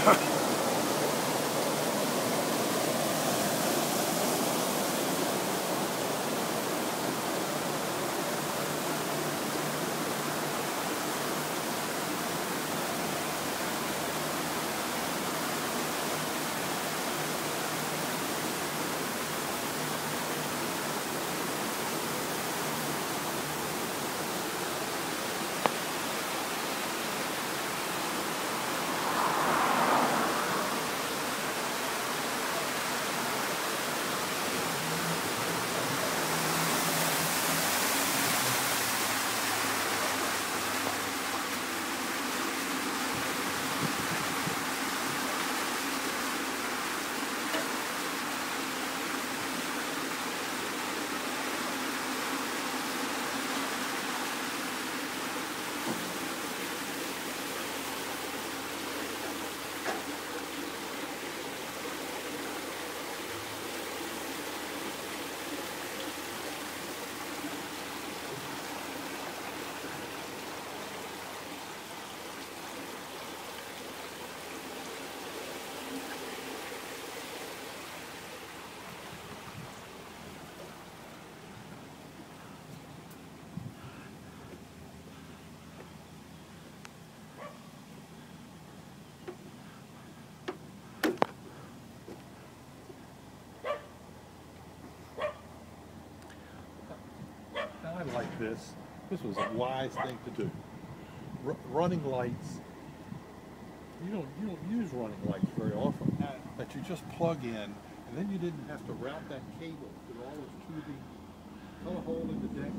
I like this. This was a wise thing to do. Running lights. You don't use running lights very often. No. That you just plug in, and then you didn't have to route that cable through all those tubing, cut a hole in the deck.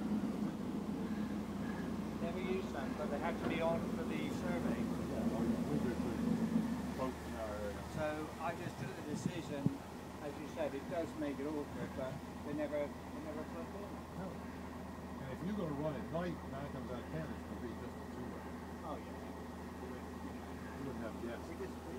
Never used them, but they have to be on for the survey. So I just took the decision, as you said, it does make it awkward, but they never plugged in. No. And if you're going to run at night, 9 times out of 10, it's going to be just a two-way. Oh yeah. You wouldn't have gas. We